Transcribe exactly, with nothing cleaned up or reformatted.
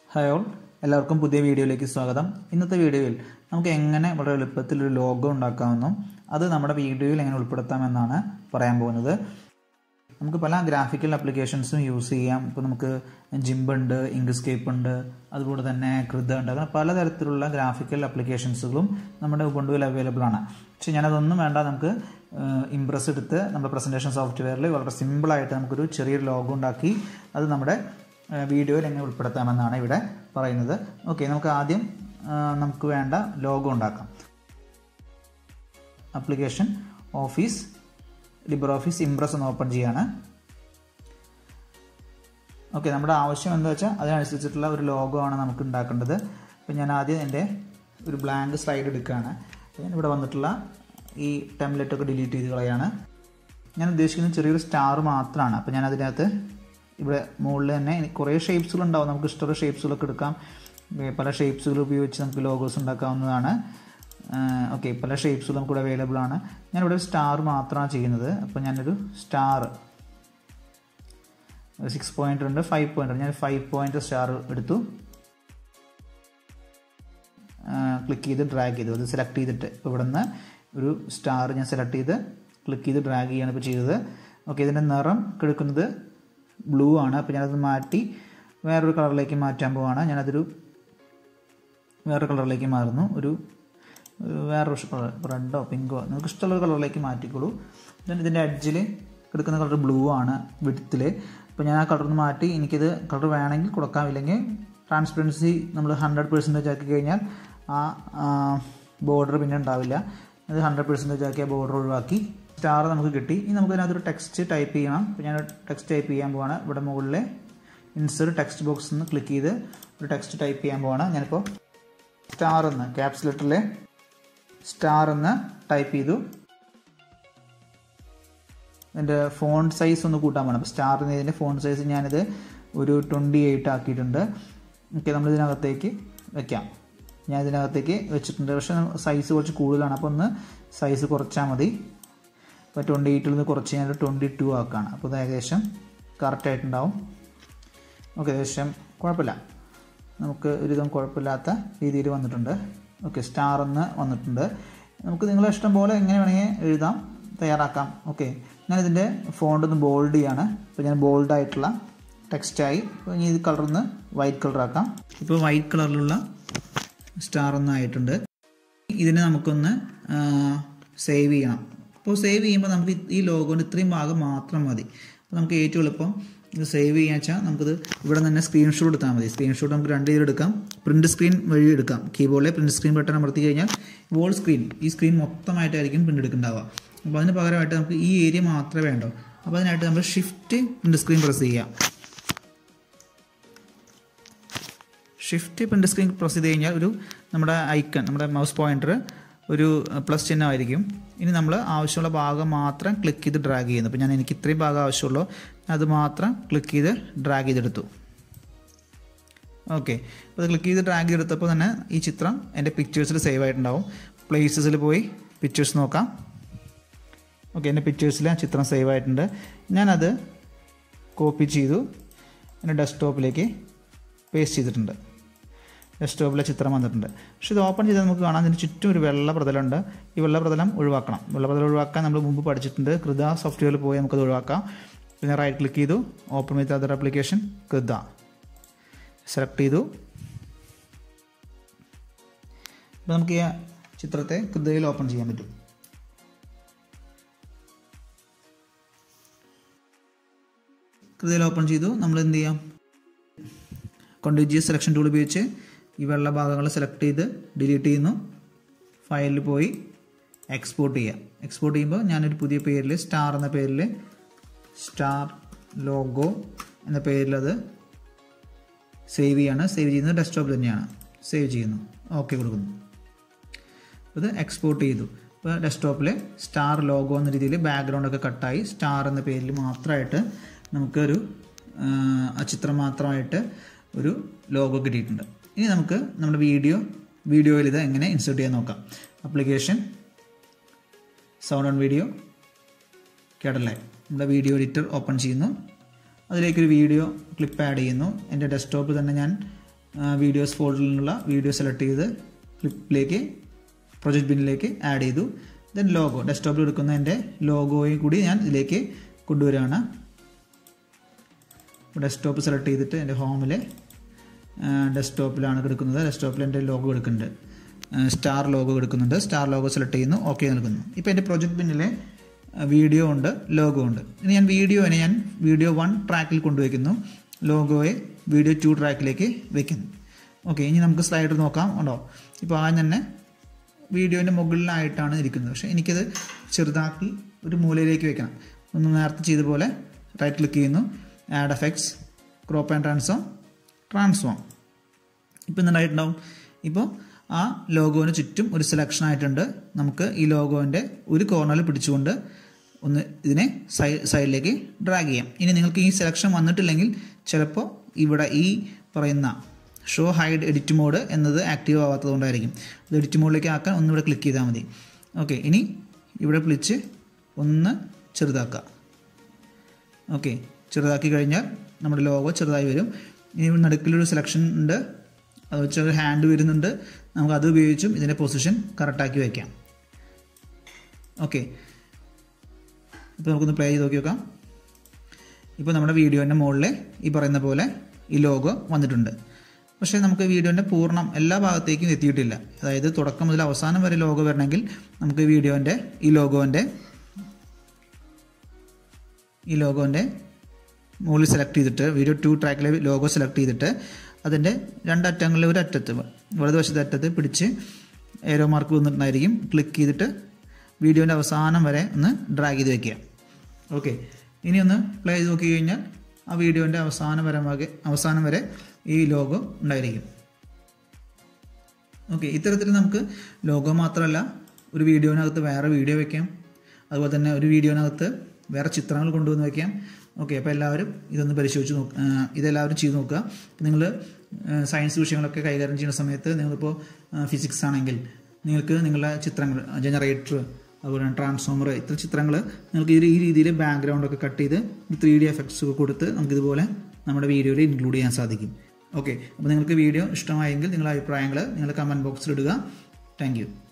Hi all, എല്ലാവർക്കും പുതിയ വീഡിയോയിലേക്ക് സ്വാഗതം. ഇന്നത്തെ വീഡിയോയിൽ നമുക്ക് എങ്ങനെ വളരെ എളുപ്പത്തിൽ ഒരു ലോഗോ ഉണ്ടാക്കാമെന്നും അത് നമ്മുടെ വീഡിയോയിൽ എങ്ങനെ ഉൾപ്പെടുത്താമെന്നാണ് പറയാൻ പോകുന്നത്. നമുക്ക് പല ഗ്രാഫിക്കൽ ആപ്ലിക്കേഷൻസും യൂസ് ചെയ്യാം. ഇപ്പോൾ നമുക്ക് ജിംബ് ഉണ്ട്, ഇങ്ക്സ്കേപ്പ് ഉണ്ട്, അതുപോലെ തന്നെ കൃത ഉണ്ട്. അങ്ങനെ പലതരത്തിലുള്ള ഗ്രാഫിക്കൽ ആപ്ലിക്കേഷൻസുകളും നമ്മുടെ ഉബുണ്ടുവിൽ അവൈലബിൾ ആണ്. പക്ഷേ ഞാനതൊന്നും വേണ്ട, നമുക്ക് ഇംപ്രസ് എടുത്ത് നമ്മുടെ പ്രസൻറ്റേഷൻ സോഫ്റ്റ്വെയറിൽ വളരെ സിമ്പിളായിട്ട് നമുക്കൊരു ചെറിയൊരു ലോഗോ ഉണ്ടാക്കി അത് നമ്മുടെ വീഡിയോയിൽ എങ്ങനെ ഉൾപ്പെടുത്താമെന്നാണ് ഇവിടെ പറയുന്നത്. ഓക്കെ, നമുക്ക് ആദ്യം നമുക്ക് വേണ്ട ലോഗോ ഉണ്ടാക്കാം. Application office, LibreOffice Impress ഒന്ന് ഓപ്പൺ ചെയ്യാണ്. ഓക്കെ, നമ്മുടെ ആവശ്യം എന്താ വെച്ചാൽ അതിനനുസരിച്ചിട്ടുള്ള ഒരു ലോഗോ ആണ് നമുക്ക് ഉണ്ടാക്കേണ്ടത്. അപ്പോൾ ഞാൻ ആദ്യം എൻ്റെ ഒരു ബ്ലാങ്ക് സ്ലൈഡ് എടുക്കുകയാണ്. ഞാൻ ഇവിടെ വന്നിട്ടുള്ള ഈ ടെംപ്ലേറ്റൊക്കെ ഡിലീറ്റ് ചെയ്ത് കളയാണ്. ഞാൻ ഉദ്ദേശിക്കുന്നത് ചെറിയൊരു സ്റ്റാർ മാത്രമാണ്. അപ്പോൾ ഞാൻ അതിനകത്ത് ഇവിടെ മുകളിൽ തന്നെ കുറേ ഷേപ്സുകളുണ്ടാവും. നമുക്ക് ഇഷ്ടമുള്ള ഷേപ്സുകളൊക്കെ എടുക്കാം. പല ഷേപ്സുകൾ ഉപയോഗിച്ച് നമുക്ക് ലോഗോസ് ഉണ്ടാക്കാവുന്നതാണ്. ഓക്കെ, പല ഷേപ്സുകൾ നമുക്കിവിടെ അവൈലബിൾ ആണ്. ഞാനിവിടെ ഒരു സ്റ്റാർ മാത്രമാണ് ചെയ്യുന്നത്. അപ്പോൾ ഞാനൊരു സ്റ്റാർ സിക്സ് പോയിൻ്റ് ഉണ്ട്, ഫൈവ് പോയിൻ്റ് ഉണ്ട്. ഞാൻ ഫൈവ് പോയിൻ്റ് സ്റ്റാർ എടുത്തു, ക്ലിക്ക് ചെയ്ത് ഡ്രാഗ് ചെയ്തു. അത് സെലക്ട് ചെയ്തിട്ട് ഇപ്പോൾ ഇവിടെ നിന്ന് ഒരു സ്റ്റാർ ഞാൻ സെലക്ട് ചെയ്ത് ക്ലിക്ക് ചെയ്ത് ഡ്രാഗ് ചെയ്യാണ് ഇപ്പോൾ ചെയ്തത്. ഓക്കെ, ഇതിൻ്റെ നിറം എടുക്കുന്നത് ബ്ലൂ ആണ്. അപ്പോൾ ഞാനത് മാറ്റി വേറൊരു കളറിലേക്ക് മാറ്റാൻ പോവാണ്. ഞാനതൊരു വേറൊരു കളറിലേക്ക് മാറുന്നു. ഒരു വേറൊരു കളർ, റെഡോ പിങ്കോ നിങ്ങൾക്ക് ഇഷ്ടമുള്ളൊരു കളറിലേക്ക് മാറ്റിക്കോളൂ. ദെൻ ഇതിൻ്റെ എഡ്ജിൽ എടുക്കുന്ന കളർ ബ്ലൂ ആണ്, വിഡ്ത്തിൽ. അപ്പോൾ ഞാൻ ആ കളറിന് മാറ്റി എനിക്കിത് കളർ വേണമെങ്കിൽ കൊടുക്കാം, ഇല്ലെങ്കിൽ ട്രാൻസ്പെറൻസി നമ്മൾ ഹൺഡ്രഡ് പെർസെൻറ്റേജ് ആക്കി കഴിഞ്ഞാൽ ആ ബോർഡർ പിന്നെ ഉണ്ടാവില്ല. അത് ഹൺഡ്രഡ് പെർസെൻറ്റേജ് ആക്കി ആ ബോർഡർ ഒഴിവാക്കി. സ്റ്റാർ നമുക്ക് കിട്ടി. ഇനി നമുക്ക് ഇതിനകത്തൊരു ടെക്സ്റ്റ് ടൈപ്പ് ചെയ്യണം. അപ്പോൾ ഞാൻ ടെക്സ്റ്റ് ടൈപ്പ് ചെയ്യാൻ പോവാണ്. ഇവിടെ മുകളിൽ ഇൻസേർട്ട് ടെക്സ്റ്റ് ബോക്സ് നിന്ന് ക്ലിക്ക് ചെയ്ത് ഒരു ടെക്സ്റ്റ് ടൈപ്പ് ചെയ്യാൻ പോവാണ്. ഞാനിപ്പോൾ സ്റ്റാർ എന്ന് ക്യാപ്സ് ലെറ്ററിൽ സ്റ്റാർ എന്ന് ടൈപ്പ് ചെയ്തു. എൻ്റെ ഫോണ്ട് സൈസ് ഒന്ന് കൂട്ടാൻ പോകണം. അപ്പോൾ സ്റ്റാർ എന്നതിൻ്റെ ഫോണ്ട് സൈസ് ഞാനിത് ഒരു ട്വൻറ്റി എയ്റ്റ് ആക്കിയിട്ടുണ്ട്. ഓക്കെ, നമ്മളിതിനകത്തേക്ക് വയ്ക്കാം. ഞാൻ ഇതിനകത്തേക്ക് വെച്ചിട്ടുണ്ട്. പക്ഷേ സൈസ് കുറച്ച് കൂടുതലാണ്, അപ്പോൾ ഒന്ന് സൈസ് കുറച്ചാൽ മതി. ഇപ്പോൾ ട്വൻറ്റി എയ്റ്റിൽ നിന്ന് കുറച്ച് ഞാൻ ട്വൻറ്റി ടു ആക്കുകയാണ്. അപ്പോൾ ഇത് ഏകദേശം കറക്റ്റായിട്ടുണ്ടാവും. ഓക്കെ, ഏകദേശം കുഴപ്പമില്ല, നമുക്ക് ഒരുവിധം കുഴപ്പമില്ലാത്ത രീതിയിൽ വന്നിട്ടുണ്ട്. ഓക്കെ, സ്റ്റാർ എന്ന് വന്നിട്ടുണ്ട്. നമുക്ക് നിങ്ങളെ ഇഷ്ടം പോലെ എങ്ങനെ വേണമെങ്കിൽ എഴുതാം, തയ്യാറാക്കാം. ഓക്കെ, ഞാനിതിൻ്റെ ഫോണ്ട് ഒന്ന് ബോൾഡ് ചെയ്യാണ്. ഇപ്പോൾ ഞാൻ ബോൾഡായിട്ടുള്ള ടെക്സ്റ്റായി. ഇപ്പോൾ ഇനി ഇത് കളർന്ന് വൈറ്റ് കളറാക്കാം. ഇപ്പോൾ വൈറ്റ് കളറിലുള്ള സ്റ്റാർ ഒന്നായിട്ടുണ്ട്. ഇതിനെ നമുക്കൊന്ന് സേവ് ചെയ്യണം. അപ്പോൾ സേവ് ചെയ്യുമ്പോൾ നമുക്ക് ഈ ലോഗോൻ്റെ ഇത്രയും ഭാഗം മാത്രം മതി. അപ്പോൾ നമുക്ക് ഏറ്റവും എളുപ്പം ഇത് സേവ് ചെയ്യാൻ വെച്ചാൽ നമുക്കിത് ഇവിടെ തന്നെ സ്ക്രീൻഷോട്ട് എടുത്താൽ മതി. സ്ക്രീൻഷോട്ട് നമുക്ക് രണ്ട് രീതിയിൽ എടുക്കാം. പ്രിൻറ്റ് സ്ക്രീൻ വഴി എടുക്കാം. കീബോർഡിലെ പ്രിൻറ്റ് സ്ക്രീൻ ബട്ടൺ അമർത്തി കഴിഞ്ഞാൽ വോൾ സ്ക്രീൻ, ഈ സ്ക്രീൻ മൊത്തമായിട്ടായിരിക്കും പ്രിൻ്റ് എടുക്കുന്നുണ്ടാവുക. അപ്പോൾ അതിന് പകരമായിട്ട് നമുക്ക് ഈ ഏരിയ മാത്രമേ വേണ്ടൂ. അപ്പോൾ അതിനായിട്ട് നമ്മൾ ഷിഫ്റ്റ് പ്രിൻറ്റ് സ്ക്രീൻ പ്രസ് ചെയ്യാം. ഷിഫ്റ്റ് പ്രിൻറ്റ് സ്ക്രീൻ പ്രസ് ചെയ്ത് കഴിഞ്ഞാൽ ഒരു നമ്മുടെ ഐക്കൺ, നമ്മുടെ മൗസ് പോയിൻ്റർ ഒരു പ്ലസ് ചിഹ്നമായിരിക്കും. ഇനി നമ്മൾ ആവശ്യമുള്ള ഭാഗം മാത്രം ക്ലിക്ക് ചെയ്ത് ഡ്രാഗ് ചെയ്യുന്നു. അപ്പോൾ ഞാൻ എനിക്ക് ഇത്രയും ഭാഗം ആവശ്യമുള്ളൂ, അത് മാത്രം ക്ലിക്ക് ചെയ്ത് ഡ്രാഗ് ചെയ്തെടുത്തു. ഓക്കെ, അപ്പോൾ അത് ക്ലിക്ക് ചെയ്ത് ഡ്രാഗ് ചെയ്തെടുത്തപ്പോൾ തന്നെ ഈ ചിത്രം എൻ്റെ പിക്ചേഴ്സിൽ സേവ് ആയിട്ടുണ്ടാവും. പ്ലേസസിൽ പോയി പിക്ചേഴ്സ് നോക്കാം. ഓക്കെ, എൻ്റെ പിക്ചേഴ്സിൽ ആ ചിത്രം സേവ് ആയിട്ടുണ്ട്. ഞാനത് കോപ്പി ചെയ്തു എൻ്റെ ഡെസ്ക്ടോപ്പിലേക്ക് പേസ്റ്റ് ചെയ്തിട്ടുണ്ട്. ഡെസ്ക്ടോപ്പിലെ ചിത്രം വന്നിട്ടുണ്ട്. പക്ഷേ ഇത് ഓപ്പൺ ചെയ്താൽ നമുക്ക് കാണാം ഇതിന് ചുറ്റും ഒരു വെള്ള പ്രതലമുണ്ട്. ഈ വെള്ള പ്രതലം ഒഴിവാക്കണം. വെള്ള പ്രതലം ഒഴിവാക്കാൻ നമ്മൾ മുമ്പ് പഠിച്ചിട്ടുണ്ട്. കൃത സോഫ്റ്റ്വെയറിൽ പോയി നമുക്കത് ഒഴിവാക്കാം. പിന്നെ റൈറ്റ് ക്ലിക്ക് ചെയ്തു, open with other application, Krita select ചെയ്തു. അപ്പോൾ നമുക്ക് ഈ ചിത്രത്തെ കൃതയിൽ ഓപ്പൺ ചെയ്യാൻ പറ്റും. കൃതയിൽ ഓപ്പൺ ചെയ്തു. നമ്മൾ എന്ത് ചെയ്യാം, കോണ്ടിജിയസ് സെലക്ഷൻ ടൂൾ ഉപയോഗിച്ച് ഈ വെള്ള ഭാഗങ്ങൾ സെലക്ട് ചെയ്ത് ഡിലീറ്റ് ചെയ്യുന്നു. ഫയലിൽ പോയി എക്സ്പോർട്ട് ചെയ്യാം. എക്സ്പോർട്ട് ചെയ്യുമ്പോൾ ഞാനൊരു പുതിയ പേരിൽ സ്റ്റാർ എന്ന പേരിൽ സ്റ്റാർ ലോഗോ എന്ന പേരിലത് സേവ് ചെയ്യാണ്. സേവ് ചെയ്യുന്നത് ഡെസ്ക്ടോപ്പിൽ തന്നെയാണ്. സേവ് ചെയ്യുന്നു, ഓക്കെ കൊടുക്കുന്നു. ഇത് എക്സ്പോർട്ട് ചെയ്തു. ഇപ്പോൾ ഡെസ്ക്ടോപ്പിൽ സ്റ്റാർ ലോഗോ എന്ന രീതിയിൽ ബാക്ക്ഗ്രൗണ്ടൊക്കെ കട്ടായി സ്റ്റാർ എന്ന പേരിൽ മാത്രമായിട്ട് നമുക്കൊരു ആ ചിത്രം മാത്രമായിട്ട് ഒരു ലോഗോ കിട്ടിയിട്ടുണ്ട്. ഇനി നമുക്ക് നമ്മുടെ വീഡിയോ വീഡിയോയിൽ ഇത് എങ്ങനെ ഇൻസേർട്ട് ചെയ്യാൻ നോക്കാം. ആപ്ലിക്കേഷൻ സൗണ്ട് ഓൺ വീഡിയോ, കേട്ടല്ലേ, നമ്മുടെ വീഡിയോ എഡിറ്റർ ഓപ്പൺ ചെയ്യുന്നു. അതിലേക്കൊരു വീഡിയോ ക്ലിപ്പ് ആഡ് ചെയ്യുന്നു. എൻ്റെ ഡെസ്ക്ടോപ്പിൽ തന്നെ ഞാൻ വീഡിയോസ് ഫോൾഡറിൽ നിന്നുള്ള വീഡിയോ സെലക്ട് ചെയ്ത് ക്ലിപ്പിലേക്ക് പ്രൊജക്റ്റ് ബിന്നിലേക്ക് ആഡ് ചെയ്തു. ദെൻ ലോഗോ ഡെസ്ക്ടോപ്പിൽ എടുക്കുന്ന എൻ്റെ ലോഗോയും കൂടി ഞാൻ ഇതിലേക്ക് കൊണ്ടുവരികയാണ്. ഡെസ്ക്ടോപ്പ് സെലക്ട് ചെയ്തിട്ട് എൻ്റെ ഹോമിലെ ഡെസ്ക്ടോപ്പിലാണ് എടുക്കുന്നത്. ഡെസ്ക്ടോപ്പിൽ എൻ്റെ ലോഗോ എടുക്കുന്നുണ്ട്, സ്റ്റാർ ലോഗോ എടുക്കുന്നുണ്ട്. സ്റ്റാർ ലോഗോ സെലക്ട് ചെയ്യുന്നു, ഓക്കെ നൽകുന്നു. ഇപ്പോൾ എൻ്റെ പ്രൊജക്റ്റ് ബിന്നിലെ വീഡിയോ ഉണ്ട്, ലോഗോ ഉണ്ട്. ഇനി ഞാൻ വീഡിയോനെ ഞാൻ വീഡിയോ വൺ ട്രാക്കിൽ കൊണ്ടുവയ്ക്കുന്നു, ലോഗോയെ വീഡിയോ ടു ട്രാക്കിലേക്ക് വയ്ക്കുന്നു. ഓക്കെ, ഇനി നമുക്ക് സ്ലൈഡർ നോക്കാം. ഉണ്ടോ, ഇപ്പോൾ ആദ്യം തന്നെ വീഡിയോൻ്റെ മുകളിലായിട്ടാണ് ഇരിക്കുന്നത്. പക്ഷേ എനിക്കത് ചെറുതാക്കി ഒരു മൂലയിലേക്ക് വെക്കണം. ഒന്ന് നേരത്തെ ചെയ്ത പോലെ റൈറ്റ് ക്ലിക്ക് ചെയ്യുന്നു, add effects, crop and transform, transform. ഇപ്പോൾ എന്തായിട്ടുണ്ടാവും, ഇപ്പോൾ ആ ലോഗോന് ചുറ്റും ഒരു സെലക്ഷൻ ആയിട്ടുണ്ട്. നമുക്ക് ഈ ലോഗോൻ്റെ ഒരു കോർണറിൽ പിടിച്ചുകൊണ്ട് ഒന്ന് ഇതിനെ സൈ സൈഡിലേക്ക് ഡ്രാഗ് ചെയ്യാം. ഇനി നിങ്ങൾക്ക് ഈ സെലക്ഷൻ വന്നിട്ടില്ലെങ്കിൽ ചിലപ്പോൾ ഇവിടെ ഈ പറയുന്ന ഷോ ഹൈഡ് എഡിറ്റ് മോഡ് എന്നത് ആക്റ്റീവ് ആവാത്തത് കൊണ്ടായിരിക്കും. അത് എഡിറ്റ് മോഡിലേക്ക് ആക്കാൻ ഒന്നിവിടെ ക്ലിക്ക് ചെയ്താൽ മതി. ഓക്കെ, ഇനി ഇവിടെ പിടിച്ച് ഒന്ന് ചെറുതാക്കുക. ഓക്കെ, ചെറുതാക്കി കഴിഞ്ഞാൽ നമ്മുടെ ലോഗോ ചെറുതായി വരും. ഇനി നടുക്കിലൊരു സെലക്ഷൻ ഉണ്ട്, അത് വെച്ചാൽ ഒരു ഹാൻഡ് വരുന്നുണ്ട്. നമുക്ക് അത് ഉപയോഗിച്ചും ഇതിൻ്റെ പൊസിഷൻ കറക്റ്റാക്കി വയ്ക്കാം. ഓക്കെ, ഇപ്പോൾ നമുക്കൊന്ന് പ്ലേ ചെയ്ത് നോക്കി നോക്കാം. ഇപ്പോൾ നമ്മുടെ വീഡിയോൻ്റെ മുകളിൽ ഈ പറയുന്ന പോലെ ഈ ലോഗോ വന്നിട്ടുണ്ട്. പക്ഷേ നമുക്ക് വീഡിയോൻ്റെ പൂർണ്ണം എല്ലാ ഭാഗത്തേക്കും എത്തിയിട്ടില്ല. അതായത് തുടക്കം മുതൽ അവസാനം വരെ ലോഗോ വരണമെങ്കിൽ നമുക്ക് വീഡിയോൻ്റെ ഈ ലോഗോൻ്റെ ഈ ലോഗോൻ്റെ മുകളിൽ സെലക്ട് ചെയ്തിട്ട് വീഡിയോ ടു ട്രാക്കിലെ ലോഗോ സെലക്ട് ചെയ്തിട്ട് അതിൻ്റെ രണ്ടറ്റങ്ങളിൽ ഒരു അറ്റത്ത് വലതുവശത്തെ അറ്റത്ത് പിടിച്ച് ഏരോ മാർക്ക് വന്നിട്ടുണ്ടായിരിക്കും. ക്ലിക്ക് ചെയ്തിട്ട് വീഡിയോൻ്റെ അവസാനം വരെ ഒന്ന് ഡ്രാഗ് ചെയ്ത് വയ്ക്കുക. ഓക്കെ, ഇനി ഒന്ന് പ്ലേ ചെയ്ത് നോക്കി കഴിഞ്ഞാൽ ആ വീഡിയോൻ്റെ അവസാനം വരെ അവസാനം വരെ ഈ ലോഗോ ഉണ്ടായിരിക്കും. ഓക്കെ, ഇത്തരത്തിൽ നമുക്ക് ലോഗോ മാത്രമല്ല ഒരു വീഡിയോനകത്ത് വേറെ വീഡിയോ വയ്ക്കാം. അതുപോലെ തന്നെ ഒരു വീഡിയോനകത്ത് വേറെ ചിത്രങ്ങൾ കൊണ്ടുവന്ന് വയ്ക്കാം. ഓക്കെ, അപ്പോൾ എല്ലാവരും ഇതൊന്ന് പരിശോധിച്ച് നോക്കുക, ഇതെല്ലാവരും ചെയ്ത് നോക്കുക. നിങ്ങൾ സയൻസ് വിഷയങ്ങളൊക്കെ കൈകാര്യം ചെയ്യുന്ന സമയത്ത് നിങ്ങളിപ്പോൾ ഫിസിക്സ് ആണെങ്കിൽ നിങ്ങൾക്ക് നിങ്ങളുടെ ചിത്രങ്ങൾ ജനറേറ്റർ, അതുപോലെ ട്രാൻസ്ഫോമർ, ഇത്ര ചിത്രങ്ങൾ നിങ്ങൾക്ക് ഈ രീതിയിൽ ബാക്ക്ഗ്രൗണ്ടൊക്കെ കട്ട് ചെയ്ത് ത്രീ ഡി എഫക്ട്സ് ഒക്കെ കൊടുത്ത് നമുക്കിതുപോലെ നമ്മുടെ വീഡിയോയിൽ ഇൻക്ലൂഡ് ചെയ്യാൻ സാധിക്കും. ഓക്കെ, അപ്പോൾ നിങ്ങൾക്ക് വീഡിയോ ഇഷ്ടമായെങ്കിൽ നിങ്ങളുടെ അഭിപ്രായങ്ങൾ നിങ്ങൾ കമൻറ്റ് ബോക്സിൽ ഇടുക. Thank U.